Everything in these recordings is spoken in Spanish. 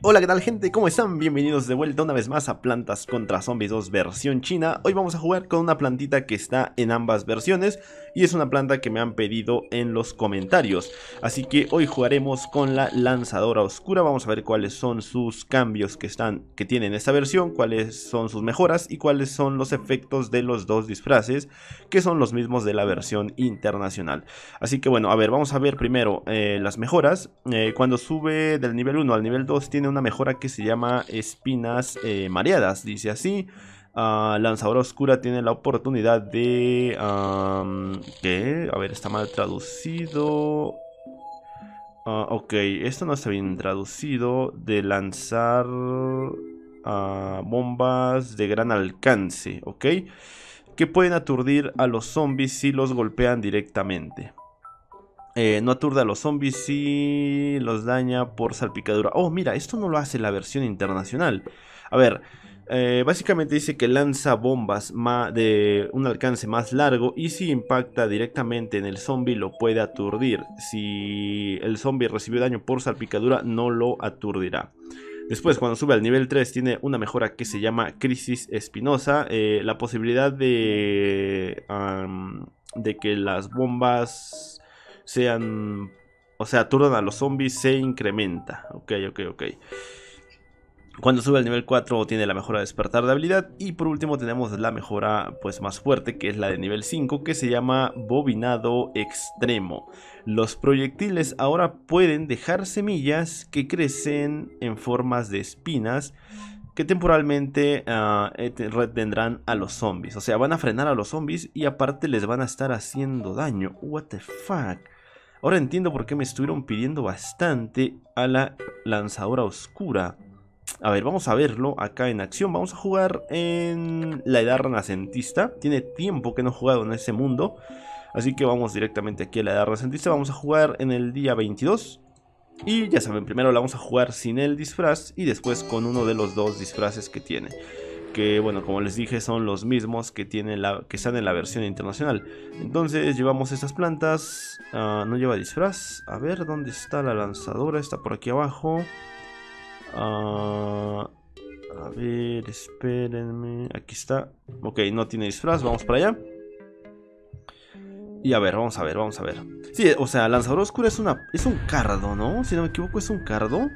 Hola, ¿qué tal, gente? ¿Cómo están? Bienvenidos de vuelta una vez más a Plantas contra Zombies 2 versión china. Hoy vamos a jugar con una plantita que está en ambas versiones y es una planta que me han pedido en los comentarios. Así que hoy jugaremos con la lanzadora oscura. Vamos a ver cuáles son sus cambios que tiene en esta versión, cuáles son sus mejoras y cuáles son los efectos de los dos disfraces, que son los mismos de la versión internacional. Así que bueno, a ver, vamos a ver primero las mejoras. Cuando sube del nivel 1 al nivel 2 tiene una mejora que se llama espinas mareadas, dice así. Lanzadora oscura tiene la oportunidad de... ¿qué? A ver, está mal traducido. Ok, esto no está bien traducido. De lanzar bombas de gran alcance, ok. Que pueden aturdir a los zombies si los golpean directamente. No aturde a los zombies si los daña por salpicadura. Oh, mira, esto no lo hace la versión internacional. A ver, básicamente dice que lanza bombas de un alcance más largo y si impacta directamente en el zombie lo puede aturdir. Si el zombie recibió daño por salpicadura no lo aturdirá. Después, cuando sube al nivel 3, tiene una mejora que se llama Crisis Espinosa. La posibilidad de que las bombas sean... o sea, aturdan a los zombies se incrementa. Ok. Cuando sube al nivel 4 tiene la mejora de despertar de habilidad. Y por último tenemos la mejora pues más fuerte, que es la de nivel 5, que se llama Bobinado Extremo. Los proyectiles ahora pueden dejar semillas que crecen en formas de espinas que temporalmente retendrán a los zombies. O sea, van a frenar a los zombies y aparte les van a estar haciendo daño. What the fuck. Ahora entiendo por qué me estuvieron pidiendo bastante a la lanzadora oscura. A ver, vamos a verlo acá en acción. Vamos a jugar en la edad renacentista. Tiene tiempo que no he jugado en ese mundo, así que vamos directamente aquí a la edad renacentista. Vamos a jugar en el día 22. Y ya saben, primero la vamos a jugar sin el disfraz y después con uno de los dos disfraces que tiene. Que bueno, como les dije, son los mismos que están en la versión internacional. Entonces llevamos estas plantas. No lleva disfraz. A ver, ¿dónde está la lanzadora? Está por aquí abajo. A ver, espérenme. Aquí está. Ok, no tiene disfraz, vamos para allá. Y a ver, vamos a ver. Sí, o sea, lanzadora oscura es un cardo, ¿no? Si no me equivoco, es un cardo.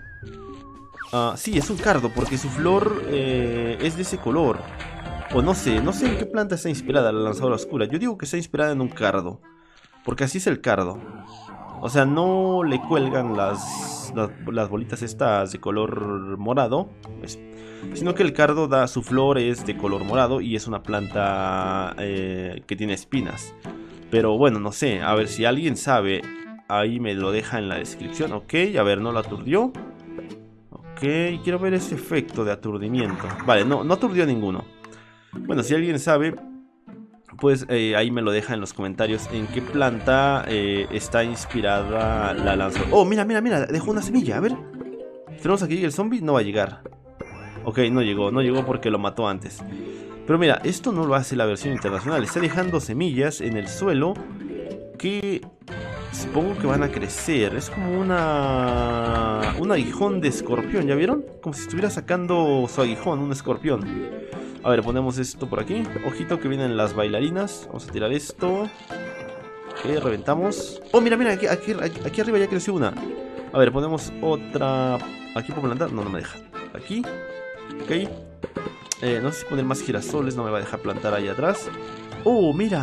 Sí, es un cardo, porque su flor es de ese color. O no sé en qué planta está inspirada la lanzadora oscura. Yo digo que está inspirada en un cardo, porque así es el cardo. O sea, no le cuelgan las bolitas estas de color morado, sino que el cardo su flor es de color morado y es una planta que tiene espinas. Pero bueno, no sé, a ver si alguien sabe, ahí me lo deja en la descripción. Ok, a ver, no lo aturdió. Ok, quiero ver ese efecto de aturdimiento. Vale, no aturdió ninguno. Bueno, si alguien sabe, pues ahí me lo deja en los comentarios en qué planta está inspirada la lanzadora. Oh, mira, dejó una semilla, a ver. Tenemos aquí el zombie, no va a llegar. Ok, no llegó porque lo mató antes. Pero mira, esto no lo hace la versión internacional. Está dejando semillas en el suelo que supongo que van a crecer. Es como un aguijón de escorpión, ¿ya vieron? Como si estuviera sacando su aguijón, un escorpión. A ver, ponemos esto por aquí. Ojito que vienen las bailarinas. Vamos a tirar esto. Ok, reventamos. Oh, mira, aquí arriba ya creció una. A ver, ponemos otra. ¿Aquí puedo plantar? No me deja. Aquí. Ok. No sé si poner más girasoles. No me va a dejar plantar ahí atrás. Oh, mira.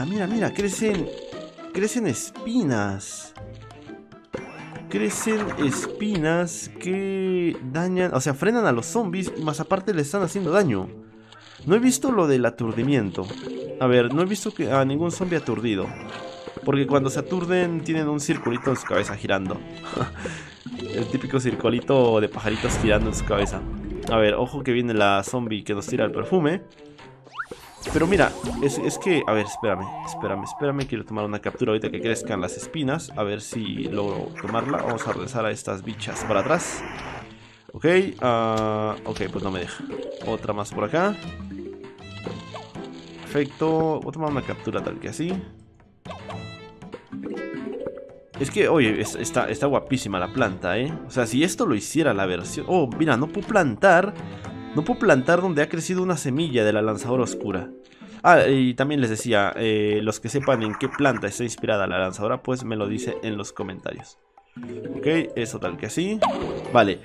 Crecen espinas. Crecen espinas que dañan. O sea, frenan a los zombies. Más aparte le están haciendo daño. No he visto lo del aturdimiento. A ver, no he visto a ningún zombie aturdido. Porque cuando se aturden tienen un circulito en su cabeza girando. El típico circulito de pajaritos girando en su cabeza. A ver, ojo que viene la zombie que nos tira el perfume. Pero mira, es que... A ver, espérame. Quiero tomar una captura ahorita que crezcan las espinas. A ver si logro tomarla. Vamos a regresar a estas bichas para atrás. Ok, ok, pues no me deja. Otra más por acá. Perfecto, voy a tomar una captura tal que así. Es que, oye, está guapísima la planta, ¿eh? O sea, si esto lo hiciera la versión... Oh, mira, no puedo plantar. No puedo plantar donde ha crecido una semilla de la lanzadora oscura. Ah, y también les decía, los que sepan en qué planta está inspirada la lanzadora, pues me lo dice en los comentarios. Ok, eso tal que así. Vale.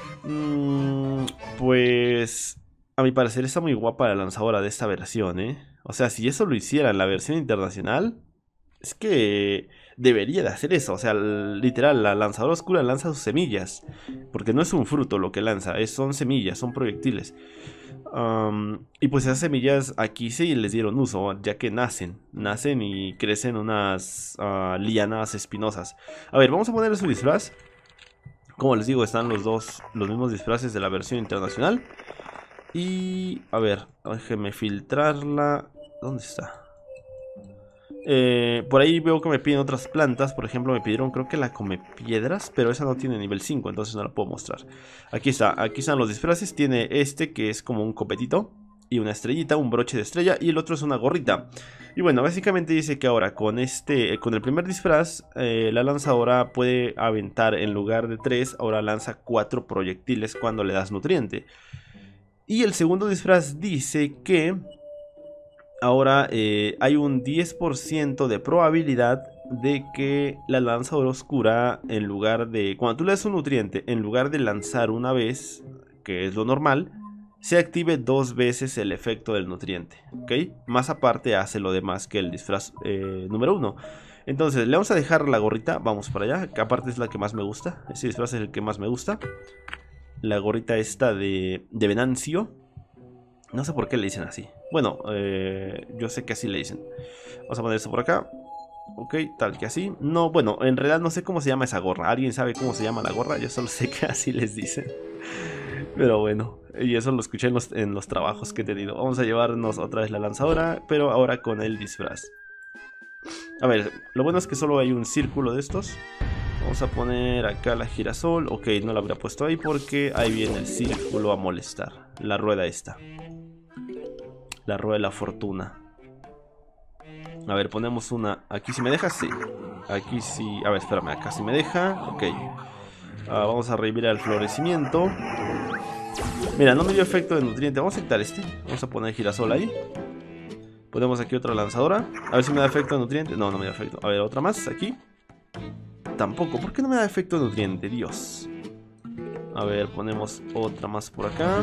Pues... A mi parecer está muy guapa la lanzadora de esta versión, ¿eh? O sea, si eso lo hiciera en la versión internacional... Es que debería de hacer eso. O sea, literal, la lanzadora oscura lanza sus semillas. Porque no es un fruto lo que lanza, son semillas, son proyectiles. Y pues esas semillas aquí sí les dieron uso, ya que nacen y crecen unas lianas espinosas. A ver, vamos a ponerle su disfraz. Como les digo, están los mismos disfraces de la versión internacional. Y a ver, déjenme filtrarla. ¿Dónde está? Por ahí veo que me piden otras plantas. Por ejemplo, me pidieron, creo que la come piedras, pero esa no tiene nivel 5, entonces no la puedo mostrar. Aquí está, aquí están los disfraces. Tiene este que es como un copetito y una estrellita, un broche de estrella, y el otro es una gorrita. Y bueno, básicamente dice que ahora con el primer disfraz, la lanzadora puede aventar en lugar de 3, ahora lanza 4 proyectiles cuando le das nutriente. Y el segundo disfraz dice que ahora hay un 10% de probabilidad de que la lanzadora oscura, en lugar de... Cuando tú le das un nutriente, en lugar de lanzar una vez, que es lo normal, se active 2 veces el efecto del nutriente, ¿ok? Más aparte hace lo demás que el disfraz número 1. Entonces le vamos a dejar la gorrita, vamos para allá, que aparte es la que más me gusta. Ese disfraz es el que más me gusta. La gorrita esta de Venancio. No sé por qué le dicen así. Bueno, yo sé que así le dicen. Vamos a poner esto por acá. Ok, tal que así. No, bueno, en realidad no sé cómo se llama esa gorra. ¿Alguien sabe cómo se llama la gorra? Yo solo sé que así les dicen. Pero bueno, y eso lo escuché en los trabajos que he tenido. Vamos a llevarnos otra vez la lanzadora, pero ahora con el disfraz. A ver, lo bueno es que solo hay un círculo de estos. Vamos a poner acá la girasol. Ok, no la habría puesto ahí porque ahí viene el círculo a molestar. La rueda esta. La rueda de la fortuna. A ver, ponemos una... Aquí si me deja, sí. Aquí sí... A ver, espérame, acá si me deja. Ok. Vamos a revivir el florecimiento. Mira, no me dio efecto de nutriente. Vamos a quitar este. Vamos a poner girasol ahí. Ponemos aquí otra lanzadora. A ver si me da efecto de nutriente. No, no me da efecto. A ver, otra más aquí. Tampoco. ¿Por qué no me da efecto de nutriente? Dios. A ver, ponemos otra más por acá.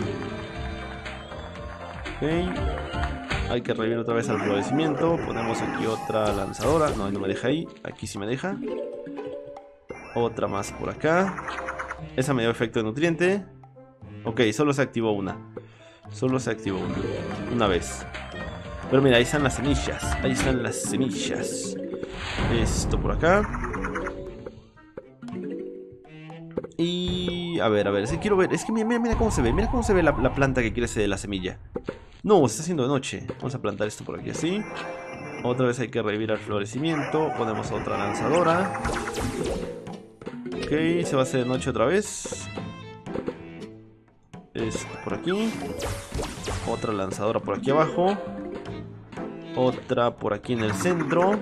Ok. Hay que revivir otra vez al florecimiento. Ponemos aquí otra lanzadora. No, no me deja ahí. Aquí sí me deja. Otra más por acá. Esa me dio efecto de nutriente. Ok, solo se activó una. Solo se activó una vez. Pero mira, ahí están las semillas. Ahí están las semillas. Esto por acá. Y... a ver, es que quiero ver. Es que mira cómo se ve. Mira cómo se ve la planta que crece de la semilla. No, se está haciendo de noche. Vamos a plantar esto por aquí así. Otra vez hay que revivir el florecimiento. Ponemos otra lanzadora. Ok, se va a hacer de noche otra vez. Esto por aquí. Otra lanzadora por aquí abajo. Otra por aquí en el centro.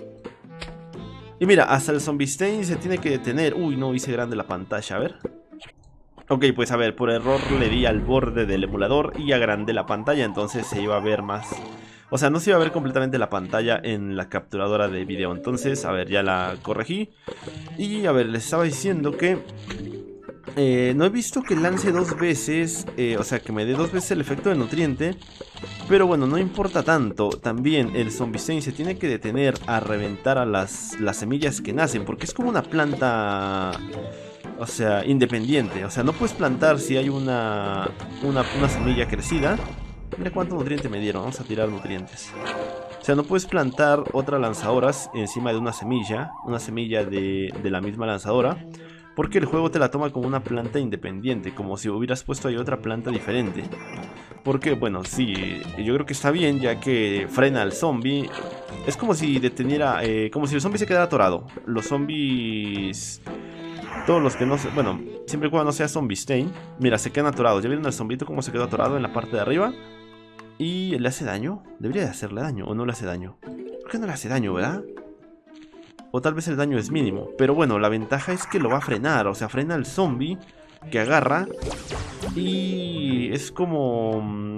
Y mira, hasta el Zombie Stain se tiene que detener. Uy, no, hice grande la pantalla, a ver. Ok, pues a ver, por error le di al borde del emulador y agrandé la pantalla, entonces se iba a ver más. O sea, no se iba a ver completamente la pantalla en la capturadora de video. Entonces, a ver, ya la corregí. Y a ver, les estaba diciendo que no he visto que lance 2 veces, o sea, que me dé 2 veces el efecto de nutriente. Pero bueno, no importa tanto. También el Zombie Stain se tiene que detener a reventar a las semillas que nacen, porque es como una planta... O sea, independiente. O sea, no puedes plantar si hay una semilla crecida. Mira cuánto nutriente me dieron. Vamos a tirar nutrientes. O sea, no puedes plantar otra lanzadora encima de una semilla. Una semilla de la misma lanzadora. Porque el juego te la toma como una planta independiente. Como si hubieras puesto ahí otra planta diferente. Porque, bueno, sí, yo creo que está bien, ya que frena al zombie. Es como si deteniera... como si el zombie se quedara atorado. Los zombies... Todos los que no se... Bueno, siempre y cuando no sea Zombie Stain. Mira, se quedan atorados. ¿Ya vieron al zombito cómo se quedó atorado en la parte de arriba? ¿Y le hace daño? Debería de hacerle daño, ¿o no le hace daño? ¿Por qué no le hace daño, verdad? O tal vez el daño es mínimo. Pero bueno, la ventaja es que lo va a frenar. O sea, frena al zombie que agarra. Y es como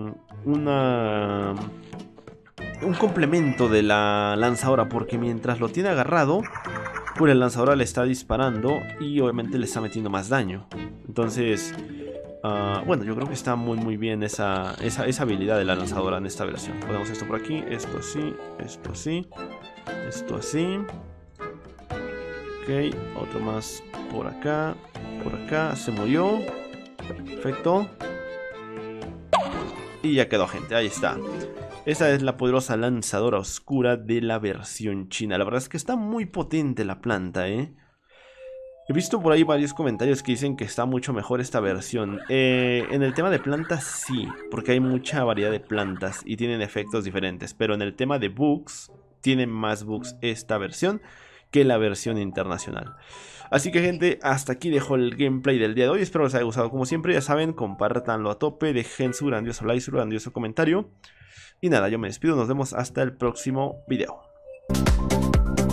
un complemento de la lanzadora. Porque mientras lo tiene agarrado, pues la lanzadora le está disparando. Y obviamente le está metiendo más daño. Entonces, bueno, yo creo que está muy bien esa habilidad de la lanzadora en esta versión. Ponemos esto por aquí, esto así, esto así, esto así. Ok, otro más por acá, se murió. Perfecto. Y ya quedó, gente, ahí está. Esta es la poderosa lanzadora oscura de la versión china. La verdad es que está muy potente la planta, ¿eh? He visto por ahí varios comentarios que dicen que está mucho mejor esta versión. En el tema de plantas sí, porque hay mucha variedad de plantas y tienen efectos diferentes. Pero en el tema de bugs, tiene más bugs esta versión que la versión internacional. Así que, gente, hasta aquí dejo el gameplay del día de hoy. Espero les haya gustado. Como siempre, ya saben, compártanlo a tope, dejen su grandioso like, su grandioso comentario. Y nada, yo me despido, nos vemos hasta el próximo video.